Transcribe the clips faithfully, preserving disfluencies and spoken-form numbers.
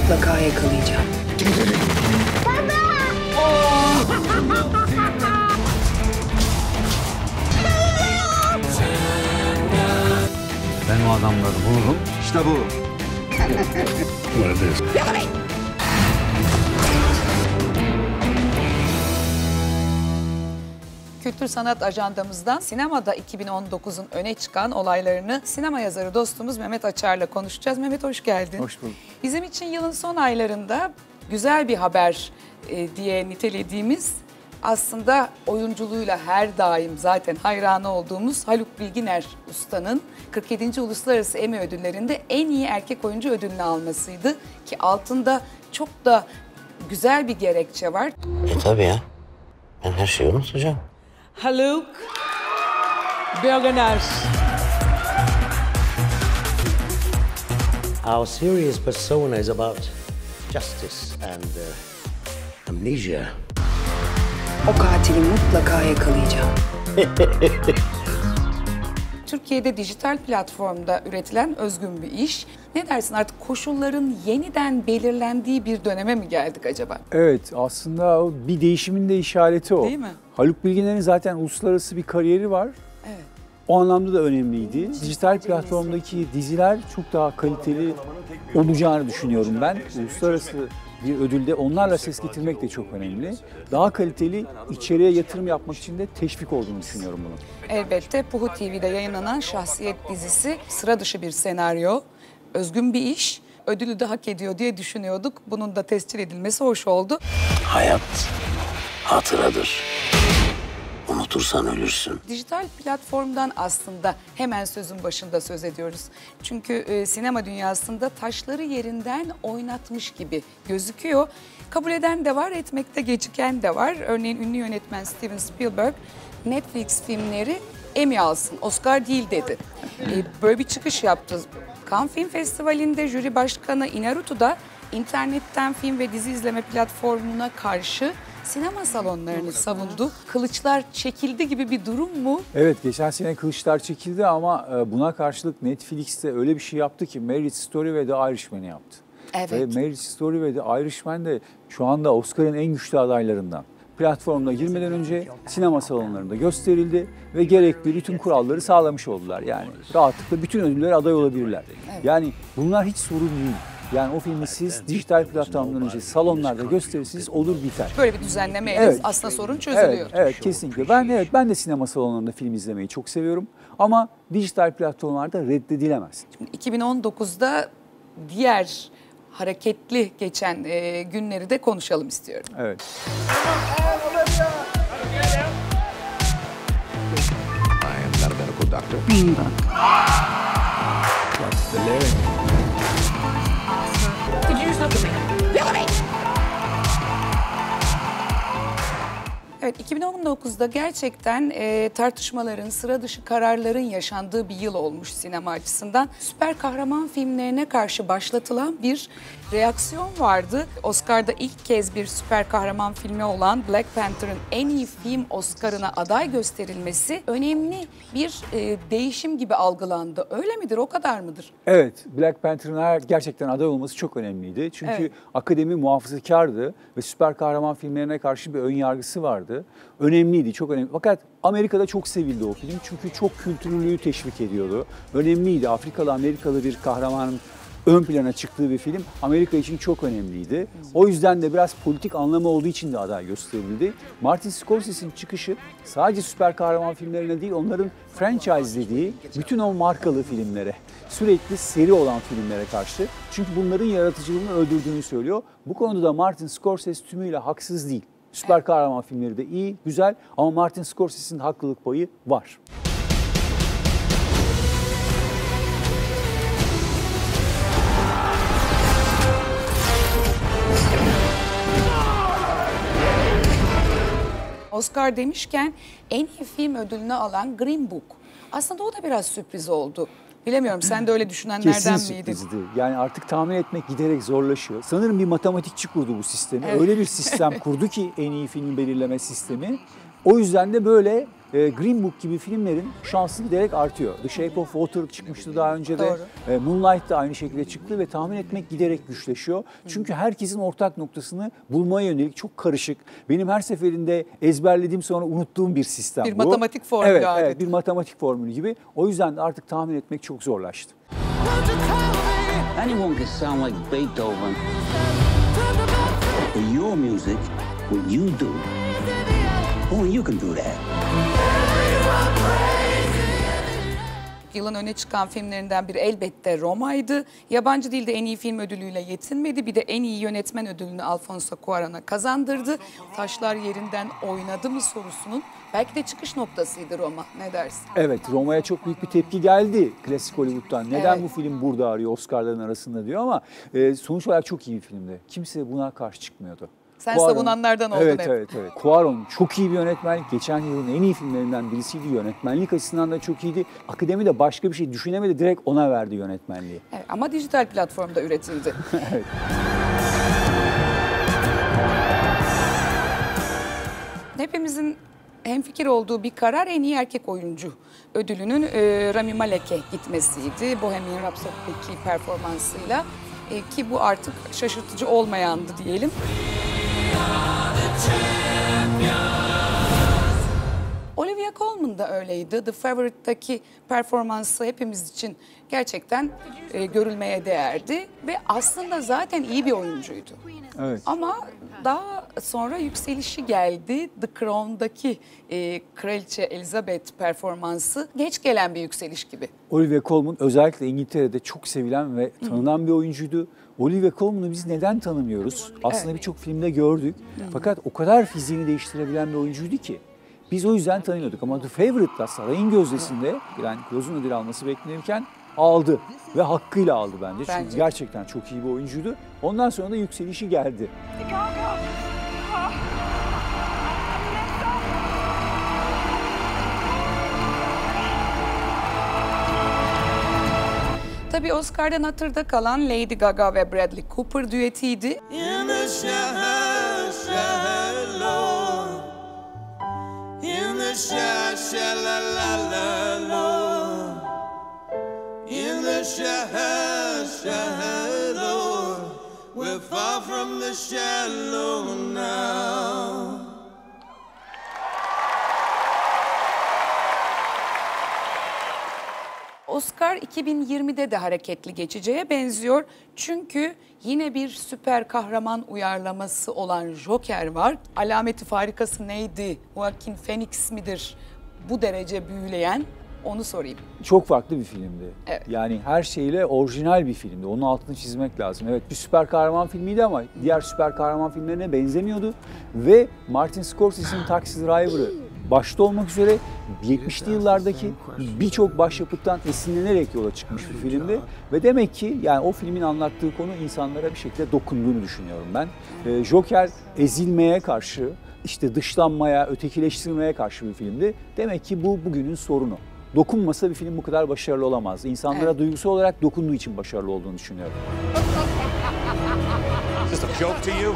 mutlaka yakalayacağım. Ben o adamları bulurum. İşte bu. Yakalayın! Kültür sanat ajandamızdan sinemada iki bin on dokuzun öne çıkan olaylarını sinema yazarı dostumuz Mehmet Açar'la konuşacağız. Mehmet hoş geldin. Hoş bulduk. Bizim için yılın son aylarında güzel bir haber e, diye nitelediğimiz, aslında oyunculuğuyla her daim zaten hayranı olduğumuz Haluk Bilginer Usta'nın kırk yedinci Uluslararası Emmy Ödülleri'nde en iyi erkek oyuncu ödülünü almasıydı. Ki altında çok da güzel bir gerekçe var. E tabii ya. Ben her şeyi unutacağım. Haluk Bilginer. Our series persona is about justice and uh, amnesia. O katili mutlaka yakalayacağım. Türkiye'de dijital platformda üretilen özgün bir iş. Ne dersin, artık koşulların yeniden belirlendiği bir döneme mi geldik acaba? Evet, aslında o bir değişimin de işareti o. Değil mi? Haluk Bilginer'in zaten uluslararası bir kariyeri var. Evet. O anlamda da önemliydi. Dijital platformdaki diziler çok daha kaliteli olacağını düşünüyorum ben. Uluslararası bir ödülde onlarla ses getirmek de çok önemli. Daha kaliteli içeriye yatırım yapmak için de teşvik olduğunu düşünüyorum bunu. Elbette Puhu T V'de yayınlanan Şahsiyet dizisi sıra dışı bir senaryo, özgün bir iş, ödülü de hak ediyor diye düşünüyorduk. Bunun da tescil edilmesi hoş oldu. Hayat hatıradır. Unutursan ölürsün. Dijital platformdan aslında hemen sözün başında söz ediyoruz. Çünkü e, sinema dünyasında taşları yerinden oynatmış gibi gözüküyor. Kabul eden de var, etmekte geciken de var. Örneğin ünlü yönetmen Steven Spielberg, Netflix filmleri Emmy alsın, Oscar değil dedi. E, böyle bir çıkış yaptı. Cannes Film Festivali'nde jüri başkanı Inarritu da internetten film ve dizi izleme platformuna karşı sinema salonlarını savundu. Kılıçlar çekildi gibi bir durum mu? Evet, geçen sene kılıçlar çekildi ama buna karşılık Netflix'te öyle bir şey yaptı ki Marriage Story ve The Irishman'ı yaptı. Evet. Ve Marriage Story ve The Irishman de şu anda Oscar'ın en güçlü adaylarından. Platformda girmeden önce sinema salonlarında gösterildi ve gerekli bütün kuralları sağlamış oldular. Yani rahatlıkla bütün ödüllere aday olabilirler. Evet. Yani bunlar hiç sorun değil. Yani o filmi siz dijital platformdan önce salonlarda gösterirsiniz, olur biter. Böyle bir düzenlemeyle evet. aslında sorun çözülüyor. Evet, evet kesinlikle. Ben evet ben de sinema salonlarında film izlemeyi çok seviyorum ama dijital platformlarda reddedilemez. Şimdi iki bin on dokuzda diğer hareketli geçen e, günleri de konuşalım istiyorum. Evet. I am not a medical doctor. Green Book. What's the lyric? Could you just look at me? Look at me! Evet, iki bin on dokuzda gerçekten e, tartışmaların, sıra dışı kararların yaşandığı bir yıl olmuş sinema açısından. Süper kahraman filmlerine karşı başlatılan bir reaksiyon vardı. Oscar'da ilk kez bir süper kahraman filmi olan Black Panther'ın en iyi film Oscar'ına aday gösterilmesi önemli bir e, değişim gibi algılandı. Öyle midir, o kadar mıdır? Evet, Black Panther'ın gerçekten aday olması çok önemliydi. Çünkü evet. akademi muhafazakardı ve süper kahraman filmlerine karşı bir ön yargısı vardı. Önemliydi, çok önemli. Fakat Amerika'da çok sevildi o film çünkü çok kültürlülüğü teşvik ediyordu. Önemliydi. Afrikalı, Amerikalı bir kahramanın ön plana çıktığı bir film Amerika için çok önemliydi. O yüzden de biraz politik anlamı olduğu için de aday gösterildi. Martin Scorsese'nin çıkışı sadece süper kahraman filmlerine değil, onların franchise dediği bütün o markalı filmlere, sürekli seri olan filmlere karşı. Çünkü bunların yaratıcılığını öldürdüğünü söylüyor. Bu konuda da Martin Scorsese tümüyle haksız değil. Süper kahraman filmleri de iyi, güzel ama Martin Scorsese'nin haklılık payı var. Oscar demişken en iyi film ödülünü alan Green Book. Aslında o da biraz sürpriz oldu. Bilemiyorum, sen de öyle düşünenlerden Kesin miydin? Sürprizdi. Yani artık tahmin etmek giderek zorlaşıyor. Sanırım bir matematikçi kurdu bu sistemi. Evet. Öyle bir sistem kurdu ki en iyi filmi belirleme sistemi. O yüzden de böyle e, Green Book gibi filmlerin şansı giderek artıyor. The Shape of Water çıkmıştı daha önce de. E, Moonlight da aynı şekilde çıktı ve tahmin etmek giderek güçleşiyor. Çünkü herkesin ortak noktasını bulmaya yönelik çok karışık. Benim her seferinde ezberlediğim sonra unuttuğum bir sistem bir bu. matematik formülü evet, adeta. Evet, bir matematik formülü gibi. O yüzden de artık tahmin etmek çok zorlaştı. Anyone can sound like Beethoven. But your music, what you do, only you can do that. Yılın öne çıkan filmlerinden biri elbette Roma'ydı. Yabancı dilde en iyi film ödülüyle yetinmedi. Bir de en iyi yönetmen ödülünü Alfonso Cuarón'a kazandırdı. Taşlar yerinden oynadı mı sorusunun belki de çıkış noktasıydı Roma. Ne dersin? Evet, Roma'ya çok büyük bir tepki geldi klasik Hollywood'dan. Neden Evet. bu film burada arıyor Oscar'ların arasında diyor ama e, sonuç olarak çok iyi bir filmdi. Kimse buna karşı çıkmıyordu. Sen Cuarón- savunanlardan oldun evet, hep. Evet, evet. Cuarón çok iyi bir yönetmenlik. Geçen yılın en iyi filmlerinden birisiydi. Yönetmenlik açısından da çok iyiydi. Akademi de başka bir şey düşünemedi. Direkt ona verdi yönetmenliği. Evet, ama dijital platformda üretildi. Evet. Hepimizin hemfikir olduğu bir karar en iyi erkek oyuncu ödülünün e, Rami Malek'e gitmesiydi. Bohemian Rhapsody'deki performansıyla e, ki bu artık şaşırtıcı olmayandı diyelim. Olivia Colman da öyleydi. The Favorite'daki performansı hepimiz için gerçekten e, görülmeye değerdi ve aslında zaten iyi bir oyuncuydu. Evet. Ama daha sonra yükselişi geldi. The Crown'daki e, Kraliçe Elizabeth performansı geç gelen bir yükseliş gibi. Olivia Colman özellikle İngiltere'de çok sevilen ve tanınan bir oyuncuydu. Olivia Colman'ı biz neden tanımıyoruz? Aslında Evet. birçok filmde gördük. Fakat o kadar fiziğini değiştirebilen bir oyuncuydu ki. Biz o yüzden tanıyorduk ama The Favorite'da Sarayın Gözdesi'nde Glenn Close'un ödül alması beklenirken aldı. Ve hakkıyla aldı bence. Çünkü Bence. gerçekten çok iyi bir oyuncuydu. Ondan sonra da yükselişi geldi. Tabii Oscar'dan hatırda kalan Lady Gaga ve Bradley Cooper düetiydi. In the shy, shy Lord. In the shy, shy la la la Lord. In the shy, shy Lord. We're far from the shallow now. Oscar iki bin yirmide de hareketli geçeceğe benziyor. Çünkü yine bir süper kahraman uyarlaması olan Joker var. Alameti farikası neydi? Joaquin Phoenix midir? Bu derece büyüleyen, onu sorayım. Çok farklı bir filmdi. Evet. Yani her şeyle orijinal bir filmdi. Onun altını çizmek lazım. Evet, bir süper kahraman filmiydi ama diğer süper kahraman filmlerine benzemiyordu. Ve Martin Scorsese'nin Taxi Driver'ı başta olmak üzere yetmişli yıllardaki birçok başyapıttan esinlenerek yola çıkmış bir filmdi. Ve demek ki yani o filmin anlattığı konu insanlara bir şekilde dokunduğunu düşünüyorum ben. Ee, Joker ezilmeye karşı, işte dışlanmaya, ötekileştirmeye karşı bir filmdi. Demek ki bu bugünün sorunu. Dokunmasa bir film bu kadar başarılı olamazdı. İnsanlara Evet. duygusal olarak dokunduğu için başarılı olduğunu düşünüyorum. Is this a joke to you?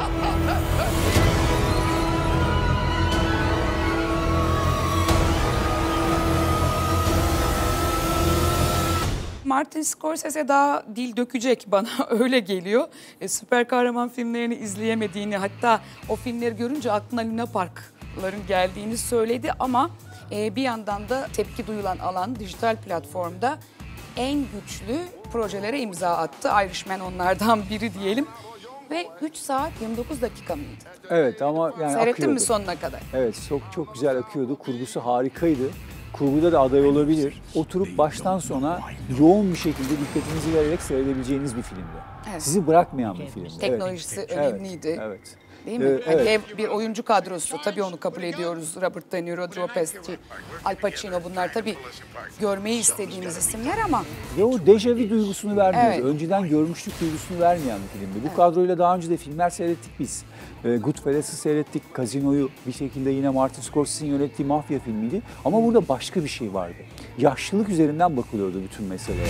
Martin Scorsese daha dil dökecek, bana öyle geliyor. E, süper kahraman filmlerini izleyemediğini, hatta o filmleri görünce aklına Luna Park'ların geldiğini söyledi ama e, bir yandan da tepki duyulan alan dijital platformda en güçlü projelere imza attı. Irishman onlardan biri diyelim. Ve üç saat yirmi dokuz dakika mıydı? Evet ama yani Seyrettin akıyordu. mi sonuna kadar? Evet, çok çok güzel akıyordu. Kurgusu harikaydı. Kurguda da aday olabilir. Oturup baştan sona yoğun bir şekilde dikkatinizi vererek seyredebileceğiniz bir filmdi. Evet. Sizi bırakmayan bir filmdi. Teknolojisi Evet. önemliydi. Evet. evet. Değil mi? Ee, Yani evet. dev bir oyuncu kadrosu. Tabii onu kabul ediyoruz. Robert De Niro, Joe Pesci, Al Pacino, bunlar tabii görmeyi istediğimiz isimler ama Ve o dejavu duygusunu vermiyordu. Evet. Önceden görmüşlük duygusunu vermeyen bir filmdi. Bu kadroyla daha önce de filmler seyrettik biz. Ee, Goodfellas'ı seyrettik, Casino'yu, bir şekilde yine Martin Scorsese'nin yönettiği mafya filmiydi. Ama burada başka bir şey vardı. Yaşlılık üzerinden bakılıyordu bütün meseleye.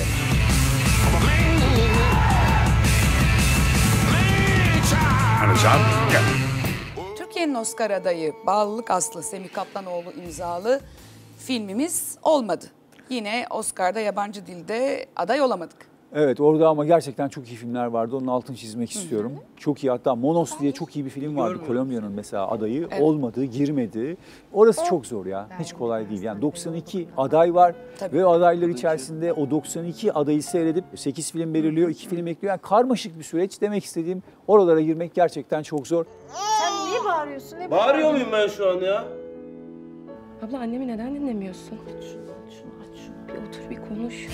Hands up. Go. Türkiye'nin Oscar adayı Bağlılık Aslı Semih Kaplanoğlu imzalı filmimiz olmadı. Yine Oscar'da yabancı dilde aday olamadık. Evet, orada ama gerçekten çok iyi filmler vardı. Onun altını çizmek istiyorum. Hı hı. Çok iyi, hatta Monos diye çok iyi bir film vardı. Kolombiya'nın mesela adayı. Evet. Olmadı, girmedi. Orası çok zor ya. Hiç kolay değil. Yani doksan iki aday var. Tabii. Ve adaylar içerisinde o doksan iki adayı seyredip sekiz film belirliyor, iki film ekliyor. Yani karmaşık bir süreç. Demek istediğim, oralara girmek gerçekten çok zor. Sen niye bağırıyorsun? Ne Bağırıyor muyum ben şu an ya? Abla, annemi neden dinlemiyorsun? Aç şunu, aç şunu, aç şunu. Bir otur, bir konuş.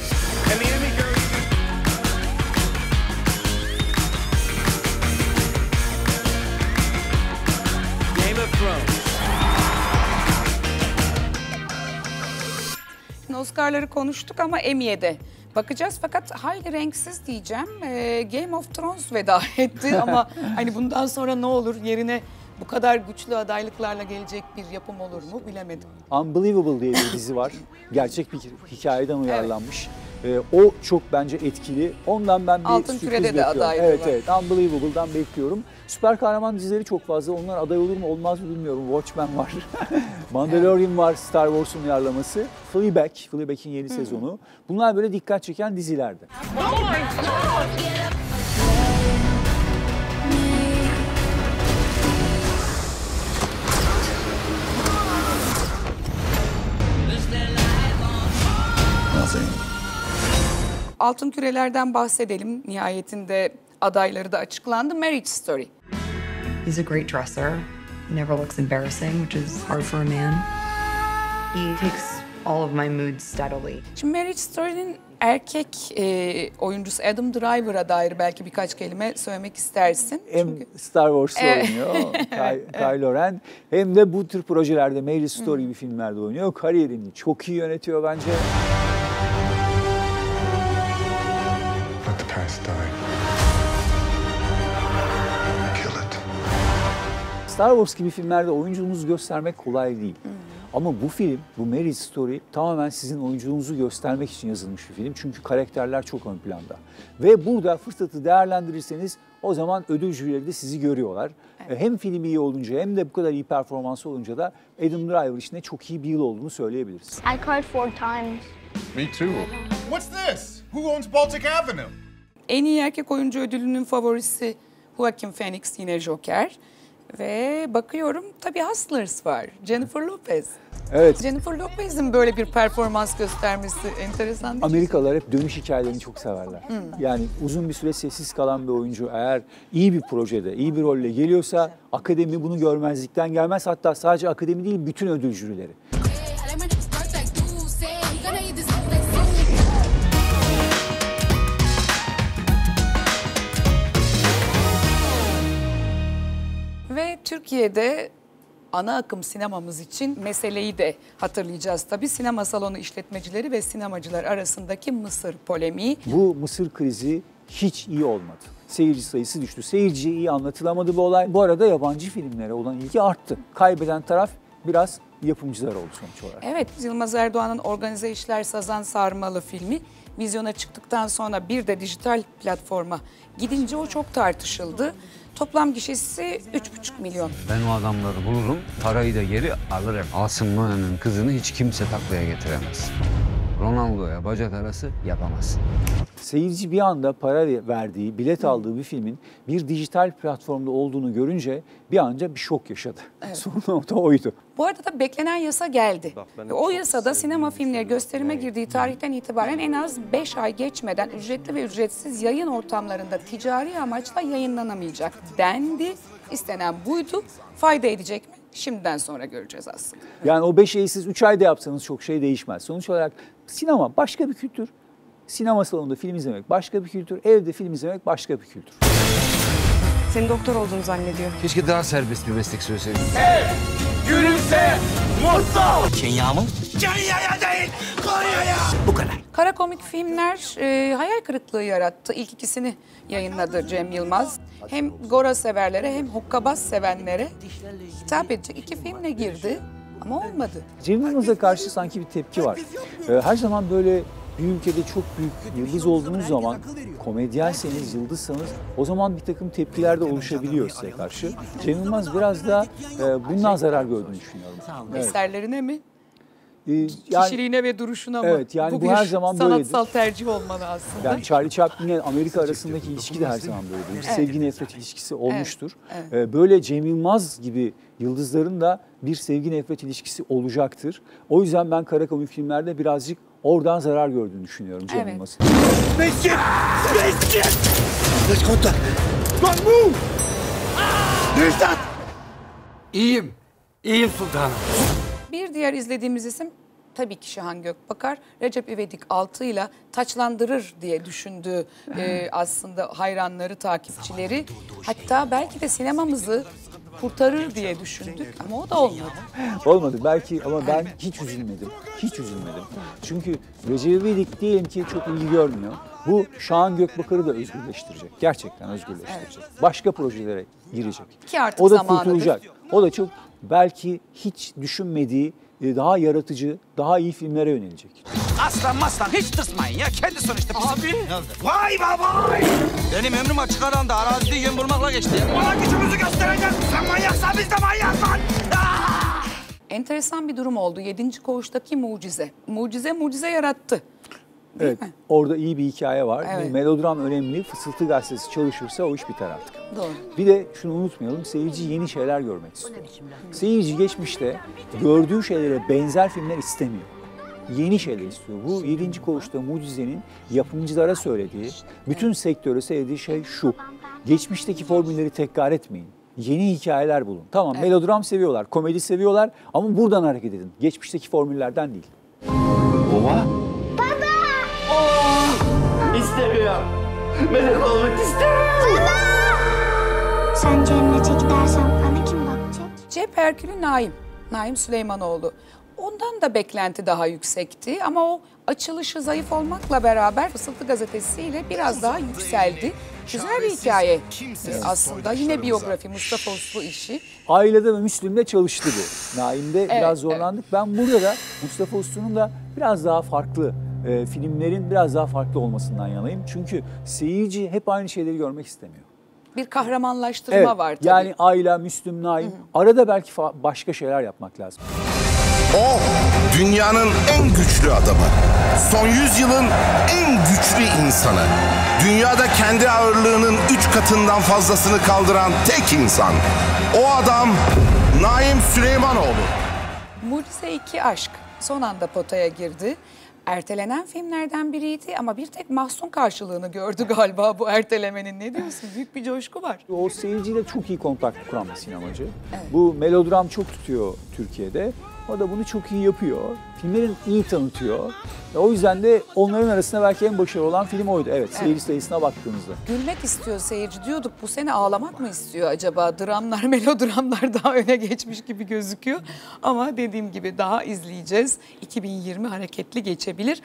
Oscar'ları konuştuk ama Emmy'ye de bakacağız. Fakat hayli renksiz diyeceğim. Ee, Game of Thrones veda etti ama hani bundan sonra ne olur, yerine bu kadar güçlü adaylıklarla gelecek bir yapım olur mu bilemedim. Unbelievable diye bir dizi var. Gerçek bir hikayeden uyarlanmış. Evet. Ee, o çok bence etkili. Ondan ben bir Altın sürpriz Küre'de bekliyorum. de adaylığı evet, var. Evet, Unbelievable'dan bekliyorum. Süper kahraman dizileri çok fazla. Onlar aday olur mu olmaz mı bilmiyorum. Watchmen var. Mandalorian var, Star Wars'un uyarlaması. Fleabag, Fleabag'in yeni hmm. sezonu. Bunlar böyle dikkat çeken dizilerdi. Altın Kürelerden bahsedelim. Nihayetinde adayları da açıklandı. Marriage Story. He's a great dresser. He never looks embarrassing, which is hard for a man. He takes all of my moods steadily. Şimdi Marriage Story'nin erkek e, oyuncusu Adam Driver'a dair belki birkaç kelime söylemek istersin. Hem Çünkü... Star Wars'ta oynuyor, Kylo Ren. Hem de bu tür projelerde, Marriage Story gibi filmlerde oynuyor. Kariyerini çok iyi yönetiyor bence. Star Wars gibi filmlerde oyunculuğunuzu göstermek kolay değil. Hmm. Ama bu film, bu Marriage Story tamamen sizin oyunculuğunuzu göstermek için yazılmış bir film. Çünkü karakterler çok ön planda. Ve burada fırsatı değerlendirirseniz o zaman ödül jürileri de sizi görüyorlar. Evet. Hem film iyi olunca hem de bu kadar iyi performansı olunca da Adam Driver için de çok iyi bir yıl olduğunu söyleyebiliriz. I cried four times. Me too. What's this? Who owns Baltic Avenue? En iyi erkek oyuncu ödülünün favorisi Joaquin Phoenix, yine Joker. Ve bakıyorum tabii Hustlers var. Jennifer Lopez. Evet. Jennifer Lopez'in böyle bir performans göstermesi enteresan değil mi? Amerikalılar hep dönüş hikayelerini çok severler. Hmm. Yani uzun bir süre sessiz kalan bir oyuncu eğer iyi bir projede, iyi bir rolle geliyorsa akademi bunu görmezlikten gelmez. Hatta sadece akademi değil, bütün ödül jürileri. Ve Türkiye'de ana akım sinemamız için meseleyi de hatırlayacağız tabii. Sinema salonu işletmecileri ve sinemacılar arasındaki Mısır polemiği. Bu Mısır krizi hiç iyi olmadı. Seyirci sayısı düştü. Seyirciye iyi anlatılamadı bu olay. Bu arada yabancı filmlere olan ilgi arttı. Kaybeden taraf biraz yapımcılar oldu sonuç olarak. Evet, Yılmaz Erdoğan'ın Organize İşler Sazan Sarmalı filmi vizyona çıktıktan sonra bir de dijital platforma gidince o çok tartışıldı. Toplam gişesi üç buçuk milyon. Ben o adamları bulurum, parayı da geri alırım. Asım Noyan'ın kızını hiç kimse taklaya getiremez. Ronaldo'ya bacak arası yapamaz. Seyirci bir anda para verdiği, bilet aldığı bir filmin bir dijital platformda olduğunu görünce bir anda bir şok yaşadı. Evet. Sorun da oydu. Bu arada da beklenen yasa geldi. O yasada sinema filmleri gösterime girdiği tarihten itibaren en az beş ay geçmeden ücretli ve ücretsiz yayın ortamlarında ticari amaçla yayınlanamayacak dendi. İstenen buydu. Fayda edecek mi? Şimdiden sonra göreceğiz aslında. Yani o beş ayı siz üç ayda yapsanız çok şey değişmez. Sonuç olarak sinema başka bir kültür. Sinema salonunda film izlemek başka bir kültür. Evde film izlemek başka bir kültür. Senin doktor olduğunu zannediyor. Keşke daha serbest bir meslek söyleseydin. Sev, gülümse, mutlu ol. Kenya mı? Kenya'ya değil, Konya'ya. Bu kadar. Kara komik filmler e, hayal kırıklığı yarattı. İlk ikisini yayınladı Cem Yılmaz. Hem Gora severlere hem hokkabaz sevenlere hitap edecek iki filmle girdi ama olmadı. Cem Yılmaz'a karşı sanki bir tepki var. Ee, her zaman böyle bir ülkede çok büyük yıldız olduğunuz zaman, komedyenseniz, yıldızsanız o zaman bir takım tepkiler de oluşabiliyor size karşı. Cem Yılmaz biraz da e, bundan zarar gördüğünü düşünüyorum. Evet. Eserlerine mi? e, yani, kişiliğine ve duruşuna mı? Evet, yani bu, bu her zaman böyledir. sanatsal tercih olmalı aslında. Yani Charlie Chaplin'le Amerika arasındaki ilişki de her zaman böyledir. Bir Evet. sevgi nefret ilişkisi olmuştur. Evet, evet. Ee, Böyle Cem Yılmaz gibi yıldızların da bir sevgi nefret ilişkisi olacaktır. O yüzden ben kara komik filmlerde birazcık oradan zarar gördüğünü düşünüyorum Cem Evet. Yılmaz'ın. Spaceship! Spaceship! Let's contact! Don't move! Nevzat! İyiyim. İyiyim sultanım. Bir diğer izlediğimiz isim tabii ki Şahan Gökbakar. Recep İvedik altı ile taçlandırır diye düşündüğü e, aslında hayranları, takipçileri. Hatta belki de sinemamızı kurtarır diye düşündük ama o da olmadı. Olmadı belki ama ben hiç üzülmedim. Hiç üzülmedim. Çünkü Recep İvedik diyelim ki çok ilgi görmüyor. Bu Şahan Gökbakar'ı da özgürleştirecek. Gerçekten özgürleştirecek. Başka projelere girecek. Ki artık o da zamanıdır. kurtulacak. O da çok belki hiç düşünmediği daha yaratıcı, daha iyi filmlere yönelecek. Aslan maslan hiç tırsmayın ya. Kendi sonuçta bizim. Abi. Vay baba. Benim ömrüm açık aranda arazide yem bulmakla geçti. Ona gücümüzü göstereceğiz. Sen manyaksan biz de manyak lan. Enteresan bir durum oldu. Yedinci Koğuş'taki mucize. Mucize mucize yarattı. Değil Evet, mi? orada iyi bir hikaye var. Evet. Melodram önemli. Fısıltı gazetesi çalışırsa o iş biter artık. Doğru. Bir de şunu unutmayalım, seyirci yeni şeyler görmek istiyor. Seyirci geçmişte gördüğü şeylere benzer filmler istemiyor. Yeni şeyler istiyor. Bu yedinci Koğuş'ta Mucize'nin yapımcılara söylediği, bütün sektöre söylediği şey şu. Geçmişteki formülleri tekrar etmeyin. Yeni hikayeler bulun. Tamam, evet. Melodram seviyorlar, komedi seviyorlar ama buradan hareket edin. Geçmişteki formüllerden değil. Baba. İstemiyorum. Melek olmak istemiyorum. Sen cennete gidersen bana kim bakacak? Cep Herkül'ü Naim. Naim Süleymanoğlu. Ondan da beklenti daha yüksekti ama o açılışı zayıf olmakla beraber Fısıltı gazetesiyle biraz daha yükseldi. Güzel bir hikaye aslında. Yine biyografi, Mustafa Uslu işi. Ailede ve Müslüm'de çalıştı bu. Naim'de evet, biraz zorlandık. Evet. Ben burada da Mustafa Uslu'nun da biraz daha farklı, e, filmlerin biraz daha farklı olmasından yanayım. Çünkü seyirci hep aynı şeyleri görmek istemiyor. Bir kahramanlaştırma evet, var tabii. Yani Ayla, Müslüm, Naim. Hı hı. Arada belki başka şeyler yapmak lazım. O dünyanın en güçlü adamı. Son yüzyılın en güçlü insanı. Dünyada kendi ağırlığının üç katından fazlasını kaldıran tek insan. O adam Naim Süleymanoğlu. Mucize iki aşk son anda potaya girdi. Ertelenen filmlerden biriydi ama bir tek Mahsun karşılığını gördü galiba bu ertelemenin. Ne diyorsun? Büyük bir coşku var. O seyirciyle çok iyi kontak kuran bir sinemacı. Evet. Bu melodram çok tutuyor Türkiye'de. O da bunu çok iyi yapıyor. Filmlerin iyi tanıtıyor. Ve o yüzden de onların arasında belki en başarılı olan film oydu. Evet, seyirci evet. sayısına baktığımızda. Gülmek istiyor seyirci diyorduk. Bu sene ağlamak mı istiyor acaba? Dramlar, melodramlar daha öne geçmiş gibi gözüküyor. Ama dediğim gibi daha izleyeceğiz. iki bin yirmi hareketli geçebilir.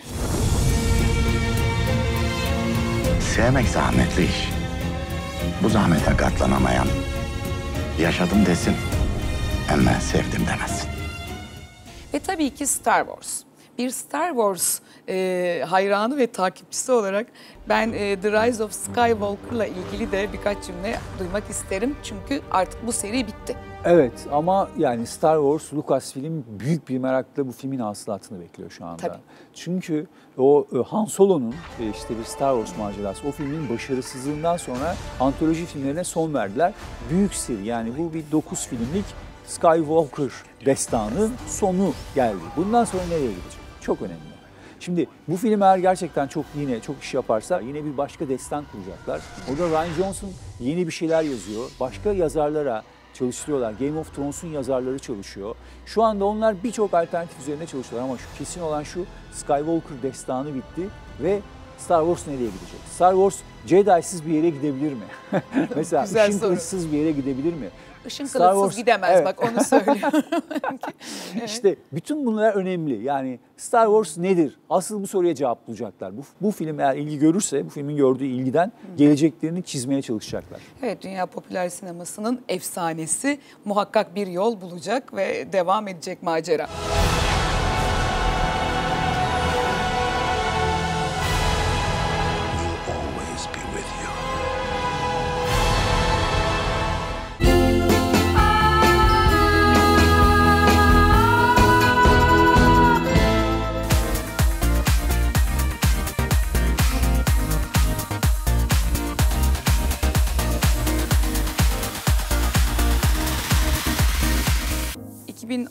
Sevmek zahmetli iş. Bu zahmete katlanamayan yaşadım desin ama sevdim demesin. Ve tabii ki Star Wars. Bir Star Wars e, hayranı ve takipçisi olarak ben e, The Rise of Skywalker'la ilgili de birkaç cümle duymak isterim. Çünkü artık bu seri bitti. Evet ama yani Star Wars, Lucasfilm büyük bir merakla bu filmin hasılatını bekliyor şu anda. Tabii. Çünkü o Han Solo'nun işte bir Star Wars macerası, o filmin başarısızlığından sonra antoloji filmlerine son verdiler. Büyük seri, yani bu bir dokuz filmlik Skywalker destanı sonu geldi. Bundan sonra nereye gidecek? Çok önemli. Şimdi bu film eğer gerçekten çok yine çok iş yaparsa yine bir başka destan kuracaklar. Orada Rian Johnson yeni bir şeyler yazıyor. Başka yazarlara çalıştırıyorlar. Game of Thrones'un yazarları çalışıyor. Şu anda onlar birçok alternatif üzerine çalışıyorlar ama şu kesin olan şu: Skywalker destanı bitti ve Star Wars nereye gidecek? Star Wars Jedi'siz bir yere gidebilir mi? Mesela ışın kılıçsız bir yere gidebilir mi? Işın kılıçsız gidemez, evet. Bak onu söylüyorum. Evet. İşte bütün bunlar önemli. Yani Star Wars nedir? Asıl bu soruya cevap bulacaklar. Bu, bu film eğer ilgi görürse, bu filmin gördüğü ilgiden geleceklerini çizmeye çalışacaklar. Evet, dünya popüler sinemasının efsanesi muhakkak bir yol bulacak ve devam edecek macera.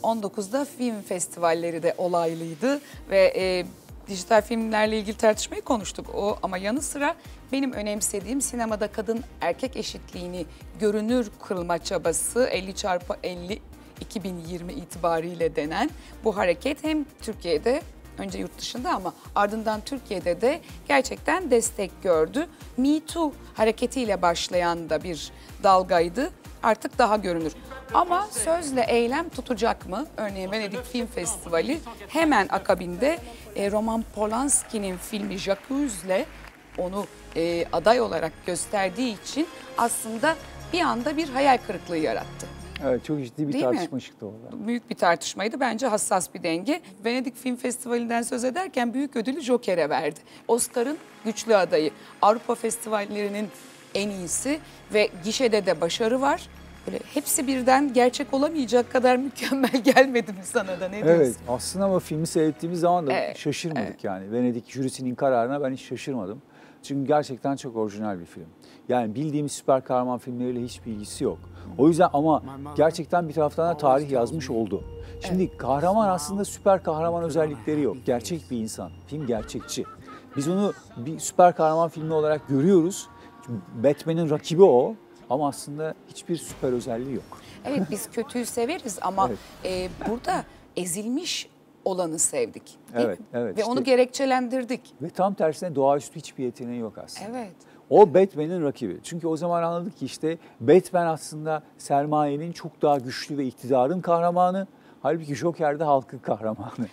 on dokuzda film festivalleri de olaylıydı ve e, dijital filmlerle ilgili tartışmayı konuştuk. O ama yanı sıra benim önemsediğim sinemada kadın erkek eşitliğini görünür kılma çabası elli çarpı elli iki bin yirmi itibariyle denen bu hareket hem Türkiye'de, önce yurt dışında ama ardından Türkiye'de de gerçekten destek gördü. Me Too hareketiyle başlayan da bir dalgaydı. Artık daha görünür. Ama sözle eylem tutacak mı? Örneğin Venedik Film Festivali hemen akabinde e, Roman Polanski'nin filmi J'accuse onu e, aday olarak gösterdiği için aslında bir anda bir hayal kırıklığı yarattı. Evet, çok ciddi bir Değil tartışma mi? çıktı orada. Büyük bir tartışmaydı. Bence hassas bir denge. Venedik Film Festivali'nden söz ederken büyük ödülü Joker'e verdi. Oscar'ın güçlü adayı. Avrupa festivallerinin en iyisi ve gişede de başarı var. Böyle hepsi birden gerçek olamayacak kadar mükemmel gelmedi mi sana da, ne diyorsun? Evet, aslında ama filmi seyrettiğimiz zaman da Evet, şaşırmadık evet. yani. Venedik jürisinin kararına ben hiç şaşırmadım. Çünkü gerçekten çok orijinal bir film. Yani bildiğimiz süper kahraman filmleriyle hiçbir ilgisi yok. O yüzden ama gerçekten bir taraftan da tarih yazmış oldu. Şimdi evet. kahraman aslında süper kahraman özellikleri yok. Gerçek bir insan. Film gerçekçi. Biz onu bir süper kahraman filmi olarak görüyoruz. Batman'in rakibi o. Ama aslında hiçbir süper özelliği yok. Evet, biz kötüyü severiz ama Evet. e, burada ezilmiş olanı sevdik. değil Evet, mi? evet. Ve İşte- onu gerekçelendirdik. Ve tam tersine doğaüstü hiçbir yeteneği yok aslında. Evet. O Batman'in rakibi. Çünkü o zaman anladık ki işte Batman aslında sermayenin çok daha güçlü ve iktidarın kahramanı. Halbuki Joker de halkın kahramanı.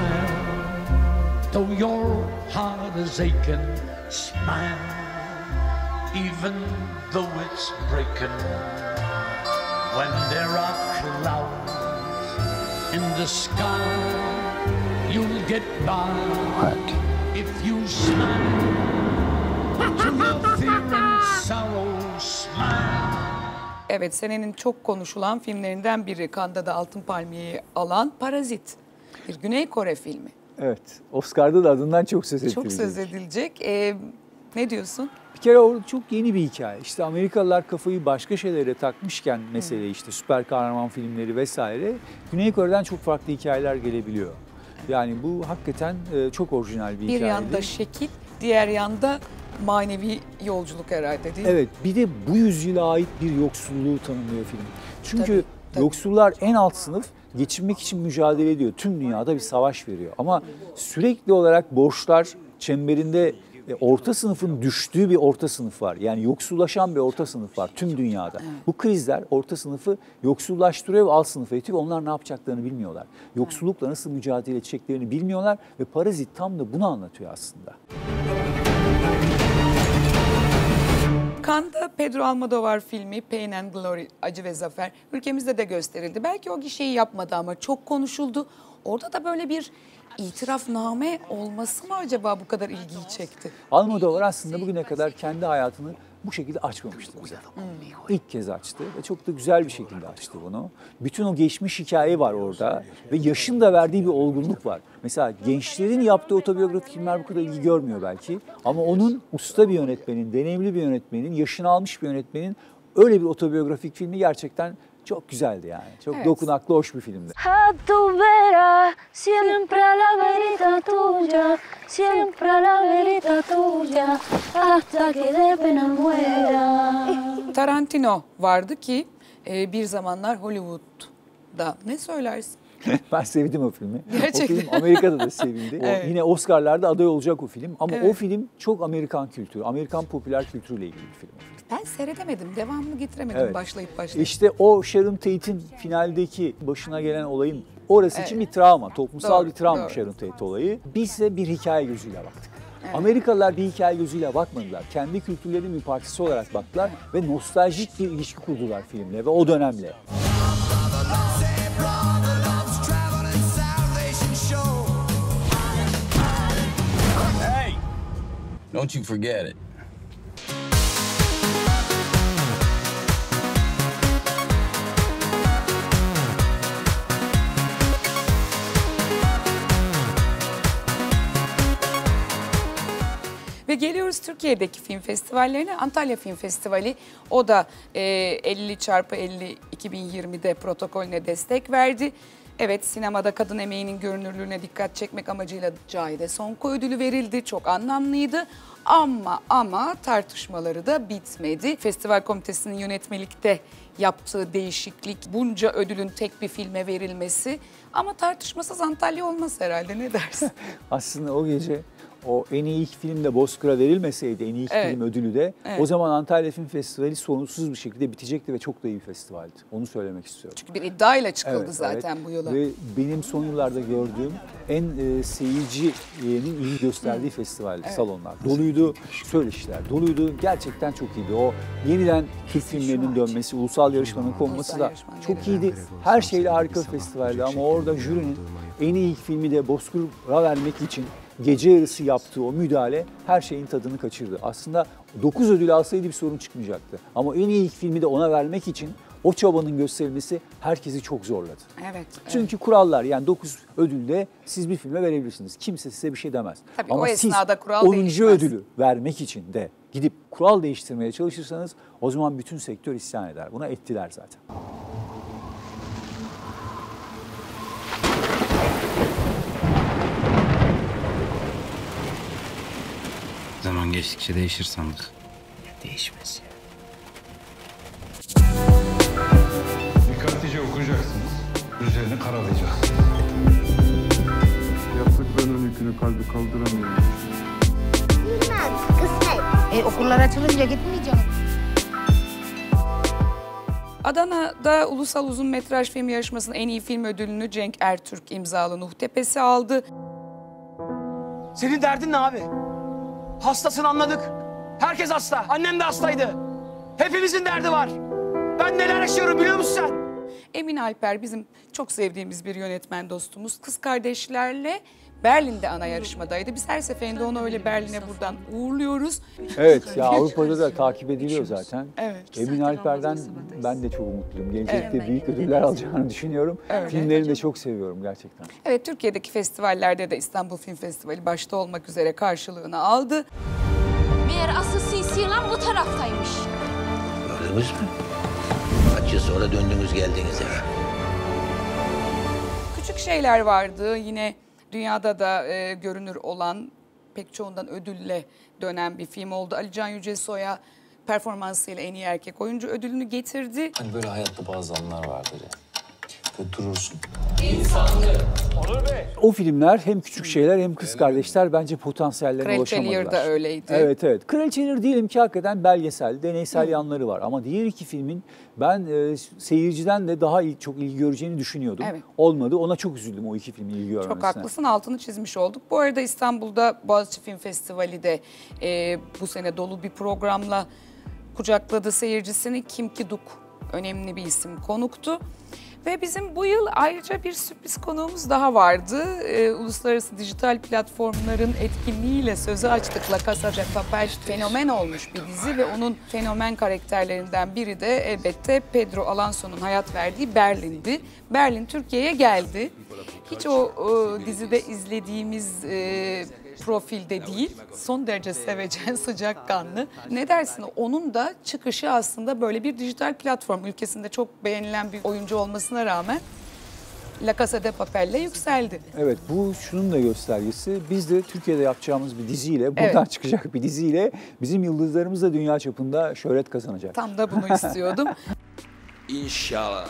Though your heart is aching, smile, even though it's breaking. When there are clouds in the sky, you'll get by if you smile. To your fear and sorrow, smile. Evet, senenin çok konuşulan filmlerinden biri, Cannes'da da Altın Palmiye'yi alan Parazit. Bir Güney Kore filmi. Evet, Oscar'da da adından çok söz edilecek. Çok söz edilecek. Ee, ne diyorsun? Bir kere orada çok yeni bir hikaye. İşte Amerikalılar kafayı başka şeylere takmışken mesele işte süper kahraman filmleri vesaire, Güney Kore'den çok farklı hikayeler gelebiliyor. Yani bu hakikaten e, çok orijinal bir, Bir hikayeydi. yanda şekil, diğer yanda manevi yolculuk herhalde, değil mi? Evet, bir de bu yüzyıla ait bir yoksulluğu tanımlıyor film. Çünkü Tabii, tabii. yoksullar en alt sınıf geçinmek için mücadele ediyor. Tüm dünyada bir savaş veriyor. Ama sürekli olarak borçlar çemberinde e, orta sınıfın düştüğü bir orta sınıf var. Yani yoksullaşan bir orta sınıf var tüm dünyada. Evet. Bu krizler orta sınıfı yoksullaştırıyor ve alt sınıfa itiyor. Onlar ne yapacaklarını bilmiyorlar. Yoksullukla nasıl mücadele edeceklerini bilmiyorlar ve Parazit tam da bunu anlatıyor aslında. Cannes'da Pedro Almodovar filmi Pain and Glory, Acı ve Zafer ülkemizde de gösterildi. Belki o gişeyi yapmadı ama çok konuşuldu. Orada da böyle bir itirafname olması mı acaba bu kadar ilgiyi çekti? Almodovar aslında bugüne kadar kendi hayatını bu şekilde açmamıştı bize. Hmm. İlk kez açtı ve çok da güzel bir şekilde açtı bunu. Bütün o geçmiş hikaye var orada ve yaşın da verdiği bir olgunluk var. Mesela gençlerin yaptığı otobiyografik filmler bu kadar ilgi görmüyor belki. Ama onun usta bir yönetmenin, deneyimli bir yönetmenin, yaşını almış bir yönetmenin öyle bir otobiyografik filmi gerçekten çok güzeldi yani. Çok Evet. dokunaklı, hoş bir filmdi. A tu vera, siempre a la verita tuya, siempre a la verita tuya, hasta que de pena muera. Tarantino vardı ki e, bir zamanlar Hollywood'da. Ne söylersin? Ben sevdim o filmi. Gerçekten. O film Amerika'da da sevildi. Evet. O, yine Oscar'larda aday olacak o film. Ama Evet. o film çok Amerikan kültürü, Amerikan popüler kültürüyle ilgili bir film. Ben seyredemedim, devamını getiremedim Evet. başlayıp başlayıp. İşte o Sharon Tate'in finaldeki başına gelen olayın orası için bir travma, toplumsal Doğru, bir travma doğru. Sharon Tate olayı. Biz de bir hikaye gözüyle baktık. Amerikalılar bir hikaye gözüyle bakmadılar. Kendi kültürlerinin bir parçası olarak baktılar ve nostaljik bir ilişki kurdular filmle ve o dönemle. Hey! Don't you forget it. Ve geliyoruz Türkiye'deki film festivallerine. Antalya Film Festivali, o da e, elli çarpı elli iki bin yirmide protokolüne destek verdi. Evet, sinemada kadın emeğinin görünürlüğüne dikkat çekmek amacıyla Cahide Sonko ödülü verildi. Çok anlamlıydı. Ama ama tartışmaları da bitmedi. Festival komitesinin yönetmelikte yaptığı değişiklik, bunca ödülün tek bir filme verilmesi. Ama tartışmasız Antalya olmaz herhalde, ne dersin? Aslında o gece o en iyi ilk filmde Bozkır'a verilmeseydi, en iyi ilk Evet. film ödülü de Evet. o zaman Antalya Film Festivali sorunsuz bir şekilde bitecekti ve çok da iyi bir festivaldi. Onu söylemek istiyorum. Çünkü bir iddiayla çıkıldı Evet, zaten evet. bu yola. Ve benim son yıllarda gördüğüm en e, seyircinin ilgi gösterdiği festivaldi, Evet. salonlar. Doluydu, söyleşiler doluydu. Gerçekten çok iyiydi. O yeniden Türk filmlerinin dönmesi, ulusal yarışmanın konması Ulusal da yarışmanın çok yeniden. iyiydi. Her şeyle harika bir festivaldi ama orada jürinin en iyi ilk filmi de Bozkır'a vermek için gece yarısı yaptığı o müdahale her şeyin tadını kaçırdı. Aslında dokuz ödül alsaydı bir sorun çıkmayacaktı. Ama en iyi ilk filmi de ona vermek için o çabanın gösterilmesi herkesi çok zorladı. Evet. Çünkü kurallar, yani dokuz ödülde siz bir filme verebilirsiniz. Kimse size bir şey demez. Tabii Ama o siz esnada kural onuncu değişmez. ödülü vermek için de gidip kural değiştirmeye çalışırsanız o zaman bütün sektör isyan eder. Buna ettiler zaten. Zaman geçtikçe değişir sandık. Değişmez ya. Dikkatlice okuyacaksınız. Üzerini karalayacaksınız. Yaptıklarının yükünü kalbi kaldıramıyor. Bilmem, kısmet. E, okullar açılınca gitmeyeceğim. Adana'da Ulusal Uzun Metraj Film Yarışması'nın en iyi film ödülünü Cenk Ertürk imzalı Nuh Tepesi aldı. Senin derdin ne abi? Hastasın, anladık. Herkes hasta. Annem de hastaydı. Hepimizin derdi var. Ben neler yaşıyorum biliyor musun sen? Emin Alper bizim çok sevdiğimiz bir yönetmen dostumuz. Kız kardeşlerle Berlin'de ana yarışmadaydı. Biz her seferinde onu öyle Berlin'e buradan uğurluyoruz. Evet ya, Avrupa'da da takip ediliyor zaten. Evet. Emin Alper'den ben de çok umutluyum. Gelecekte Evet. büyük ödüller alacağını düşünüyorum. Evet. Filmlerini de çok seviyorum gerçekten. Evet, Türkiye'deki festivallerde de İstanbul Film Festivali başta olmak üzere karşılığını aldı. Meğer asıl sinsi yılan bu taraftaymış. Gördünüz mü? Kaç yıl sonra döndünüz geldiniz eve. Küçük şeyler vardı. Yine dünyada da e, görünür olan, pek çoğundan ödülle dönen bir film oldu. Ali Can Yücesoy'a performansıyla en iyi erkek oyuncu ödülünü getirdi. Hani böyle hayatta bazı anlar vardır ya. Böyle durursun. O filmler hem küçük şeyler hem kız kardeşler bence potansiyellerine Kraliçe ulaşamadılar. Lear da öyleydi. Evet evet. Kraliçe Lear diyelim ki hakikaten belgesel, deneysel yanları var. Ama diğer iki filmin ben e, seyirciden de daha il, çok ilgi göreceğini düşünüyordum. Evet. Olmadı. Ona çok üzüldüm o iki filmin ilgi görmemesine. Çok haklısın, altını çizmiş olduk. Bu arada İstanbul'da Boğaziçi Film Festivali de e, bu sene dolu bir programla kucakladı seyircisini. Kim Ki-duk önemli bir isim konuktu. Ve bizim bu yıl ayrıca bir sürpriz konuğumuz daha vardı. Ee, uluslararası dijital platformların etkinliğiyle sözü açtık. La Casa de Papel fenomen olmuş bir dizi ve onun fenomen karakterlerinden biri de elbette Pedro Alonso'nun hayat verdiği Berlin'di. Berlin Türkiye'ye geldi. Hiç o, o dizide izlediğimiz e, profilde değil, son derece sevecen, sıcakkanlı. Ne dersin? Onun da çıkışı aslında böyle bir dijital platform. Ülkesinde çok beğenilen bir oyuncu olmasına rağmen La Casa de Papel'le yükseldi. Evet, bu şunun da göstergesi. Biz de Türkiye'de yapacağımız bir diziyle, buradan Evet. çıkacak bir diziyle bizim yıldızlarımız da dünya çapında şöhret kazanacak. Tam da bunu istiyordum. İnşallah.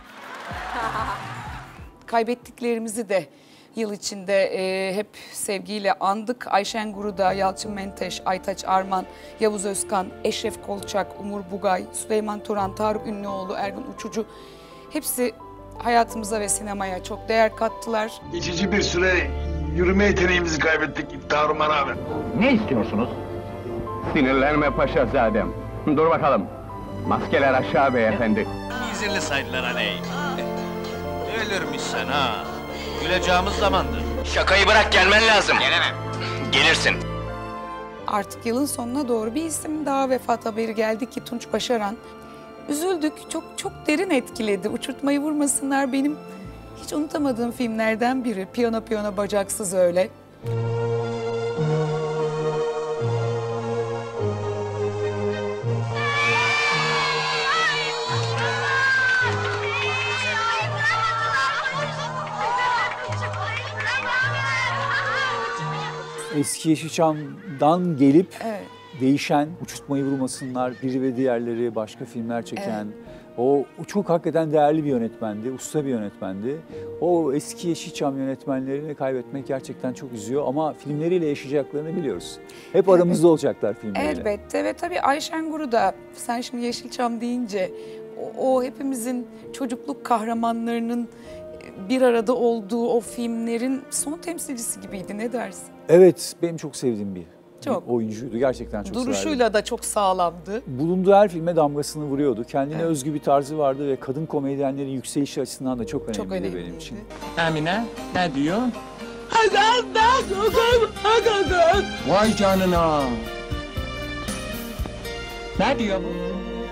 Kaybettiklerimizi de yıl içinde e, hep sevgiyle andık. Ayşen Guruda, Yalçın Menteş, Aytaç Arman, Yavuz Özkan, Eşref Kolçak, Umur Bugay, Süleyman Turan, Tarık Ünlüoğlu, Ergun Uçucu hepsi hayatımıza ve sinemaya çok değer kattılar. Geçici bir süre yürüme yeteneğimizi kaybettik Tarık'ıma rağmen. Ne istiyorsunuz? Sinirlenme paşazadem. Dur bakalım. Maskeler aşağı beyefendi. İzinli saydılar hani. Ölürmüşsen ha. Güleceğimiz zamandır. Şakayı bırak, gelmen lazım. Gelemem. Gelirsin. Artık yılın sonuna doğru bir isim daha vefat haberi geldi ki Tunç Başaran. Üzüldük, çok çok derin etkiledi. Uçurtmayı vurmasınlar benim hiç unutamadığım filmlerden biri. Piyano piyano bacaksız öyle. Eski Yeşilçam'dan gelip Evet. değişen, Uçurtmayı Vurmasınlar, Biri ve Diğerleri, başka filmler çeken, o, o çok hakikaten değerli bir yönetmendi, usta bir yönetmendi. O eski Yeşilçam yönetmenlerini kaybetmek gerçekten çok üzüyor ama filmleriyle yaşayacaklarını biliyoruz. Hep aramızda olacaklar filmleriyle. Elbette ve tabii Ayşen Gur'u da sen şimdi Yeşilçam deyince o, o hepimizin çocukluk kahramanlarının bir arada olduğu o filmlerin son temsilcisi gibiydi. Ne dersin? Evet, benim çok sevdiğim bir, Çok. bir oyuncuydu. Gerçekten çok severdim. Duruşuyla da çok sağlamdı. Bulunduğu her filme damgasını vuruyordu. Kendine Evet. özgü bir tarzı vardı ve kadın komedyenlerin yükselişi açısından da çok önemliydi, Çok önemliydi. benim için. Emine ne diyor? Vay canına. Ne diyor bu?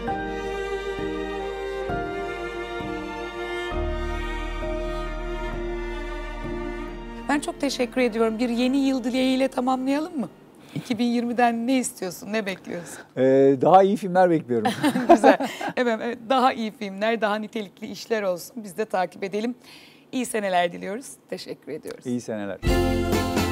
Ben çok teşekkür ediyorum. Bir yeni yıl dileğiyle tamamlayalım mı? iki bin yirmiden ne istiyorsun, ne bekliyorsun? Ee, daha iyi filmler bekliyorum. Güzel. Evet, evet, daha iyi filmler, daha nitelikli işler olsun. Biz de takip edelim. İyi seneler diliyoruz. Teşekkür ediyoruz. İyi seneler.